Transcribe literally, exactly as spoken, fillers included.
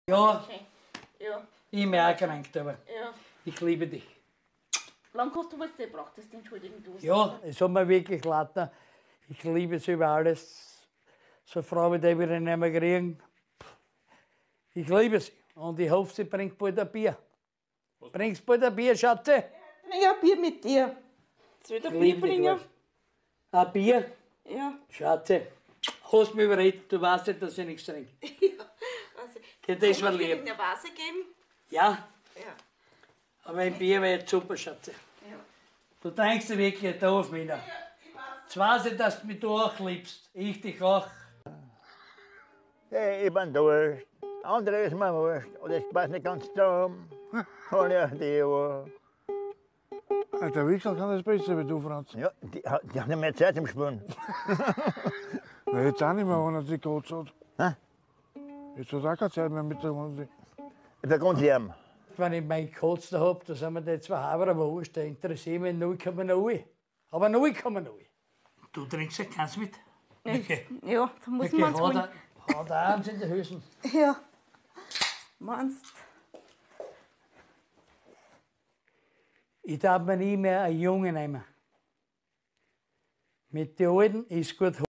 Ja, Ja. ich merke es aber. Ja. Ich liebe dich. Lang hast du was gebraucht, das entschuldigen du. Ja, es hat mir wirklich leid. Ich liebe sie über alles. So eine Frau wie die will ich nicht mehr kriegen. Ich liebe sie. Und ich hoffe, sie bringt bald ein Bier. Bringst bald ein Bier, Schatze? Bring ein Bier mit dir. Soll ich ein Bier bringen? Ein Bier? Ja. Schatze, hast mich überredet, du weißt nicht, dass ich nichts trinke. Ja. Also, Ja, das war lieb. Kann ich eine Vase geben? Ja, Ja. aber ein Bier wäre jetzt super, Schatze. Ja. Du trinkst ja wirklich da auf mich. Ja, ich weiß. Jetzt weiß ich, dass du mich du auch liebst. Ich dich auch. Hey, ich bin durch. Andere ist mir wurscht. Und ich weiß nicht ganz darum. Kann ja die auch. Der Wixerl kann das besser wie du, Franz. Ja, die, hat- die haben nicht mehr Zeit zum Spielen. Na, jetzt auch nicht mehr, wenn er sich gekotzt hat. Hä? Jetzt hat er auch keine Zeit mehr mit der Runde. Da kommt sie ihm. Wenn ich meinen Kotz da habe, da sind mir die zwei Haber wurscht, da interessiert mich null Komma null. Aber null Komma null. Du trinkst ja keins mit? Okay. Ja, da muss Okay, man es hat holen. er, hat er eins in den Hülsen. Ja. Meinst Ich darf mir nie mehr einen Jungen nehmen. Mit den Alten ist gut.